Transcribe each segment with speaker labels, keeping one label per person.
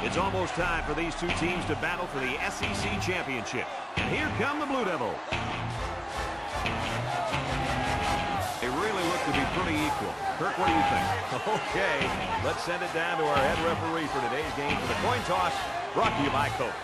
Speaker 1: It's almost time for these two teams to battle for the SEC championship. And here come the Blue Devils. They really look to be pretty equal. Kirk, what do you think? Okay, let's send it down to our head referee for today's game for the coin toss, brought to you by Coke.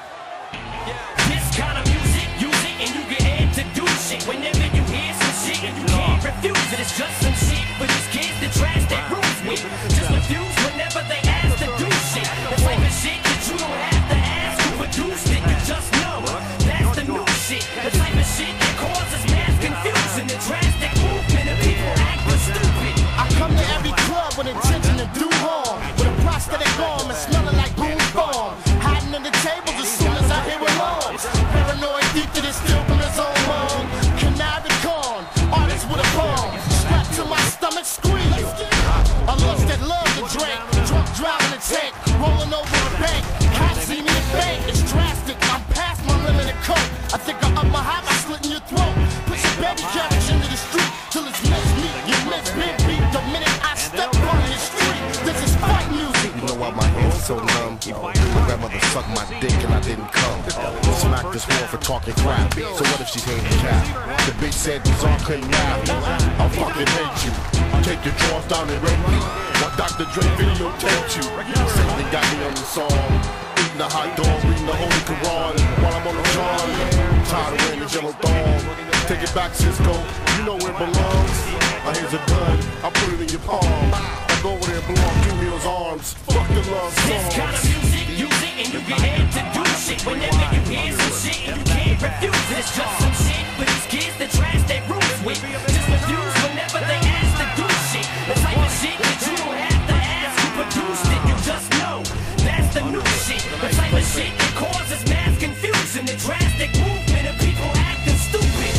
Speaker 2: This kind of music, use it and you get introduced it. Whenever you hear some shit and you can't refuse it, it's just some shit for these kids that trash their rules with. Just refuse whenever they ask to do shit. The type of shit that you don't have to ask who produced it. You just know that's the new shit. The type of shit that causes mass confusion. The drastic movement of people acting stupid.
Speaker 3: I come to every club with intention to do harm, with a prosthetic arm and smelling like Boone Farm. Hiding in the tables as soon as I hear alarms. Paranoid deep to this still from his own mom. Canary corn, artist with a palm. Strapped to my stomach, scream. I lost that love to drink. Drunk driving a tank, rolling over a bank. Cops see me in bank, it's drastic. I'm past my limit of coke. I think I up my high by slitting your throat. Put your baby carriage into the street till it's mixed meat. You miss big beat the minute I step on the street. This is fight music.
Speaker 4: You know why my hands so numb? My grandmother sucked my dick and I didn't come. Smack this whore for talking crap. So what if she's handicapped? The bitch said Bizarre couldn't rap. I'll fucking hate you. Take your drawers down and rape me. While Dr. Dre videotaped you. Say they got me on the song. Eating a hot dog, reading the Holy Quran while I'm on the John. Tired of wearing the yellow thong. Take it back, Cisco. You know where it belongs. Here's a gun. I put it in your palm. Go over there and blow off Junior's arms. Fuck the love songs.
Speaker 2: This kind of music, use it and you get introduced it. Whenever you hear some shit and you can't refuse it, it's just some shit for these kids that trash their roots with. Just refuse whenever they ask to do shit. The type of shit that you don't have to ask who produced it. You just know that's the new shit. The type of shit that causes mass confusion. The drastic movement of people acting stupid.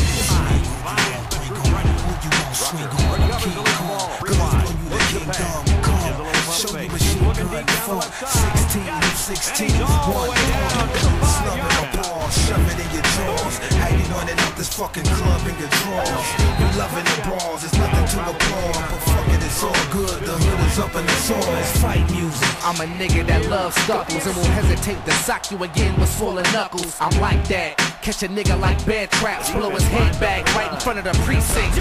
Speaker 5: Show me machine gun for 16, 16, one slum in my balls, shove it in your drawers. How you running out this fucking club in your drawers? You loving the brawls, it's nothing to applaud. But fuck it, it's all good, the hood is up and it's all. It's fight music.
Speaker 6: I'm a nigga that loves stuckles and won't hesitate to sock you again with swollen knuckles. I'm like that. Catch a nigga like bear traps, blow his head back right in front of the precinct.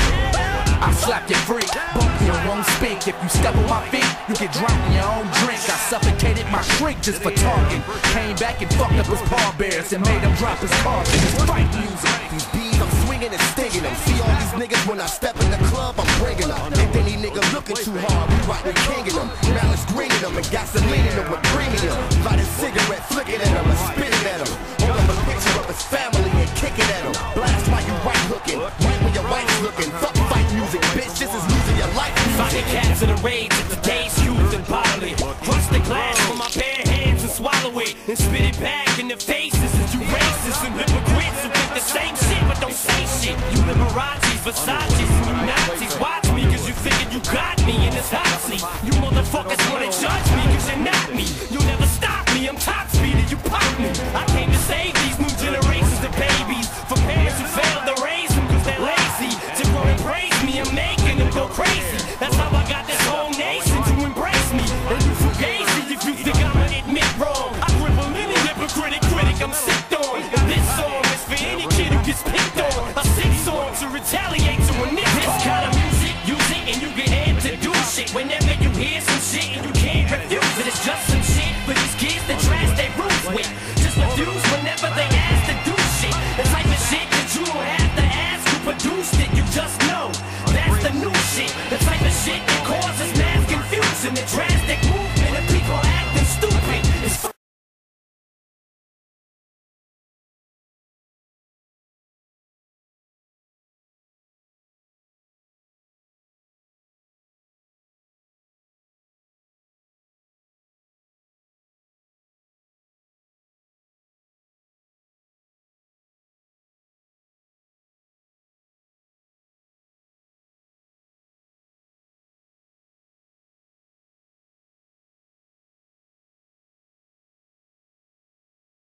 Speaker 6: I slap you free, bump you won't speak. If you step on my feet, you get drowned in your own drink. I suffocated my shrink just for talking. Came back and fucked up his pallbearers and made him drop his car. It's fight music.
Speaker 4: These bees, I'm swinging and stinging them. See all these niggas when I step in the club, I'm bringing them. If any nigga looking too hard, we riding kinging them. Malice greening them and gasoline in them with premium. Light a cigarette, flicking at them and spitting at them. Hold up a picture of his family and kicking at them. Blast while you right hooking, right when your wife's looking. Fuck fight music, bitch, this is losing your life.
Speaker 2: Finding cats in the rage at today's youth and bodily. Crush the glass with my bare hands and swallow it. And spit it back in the faces of you racists and hypocrites who think the same shit but don't say shit. You Liberace's, Versace's, and you Nazis. Watch me cause you thinking you got me in this hot seat. You motherfuckers wanna judge me cause you're not me. You'll never stop me, I'm top speed and you pop me. I came to save these new generations of babies from parents who failed to raise them cause they're lazy. To grow and praise me, I'm making them go crazy. That's how I got this whole nation to embrace me. And you fugazi if you think I'ma admit wrong. I cripple any hypocritic critic I'm sick on. And this song is for any kid who gets picked on. I sing songs to retaliate to a nigga. This kind of music, use it and you get amped to do shit. Whenever you hear some shit and you can't refuse it, it's just some shit for these kids that trash their roots with. Just refuse whenever they ask to do shit. The type of shit that you don't have to ask who produced it. You just know that's the new shit. The type of shit that causes mass confusion. The drastic movement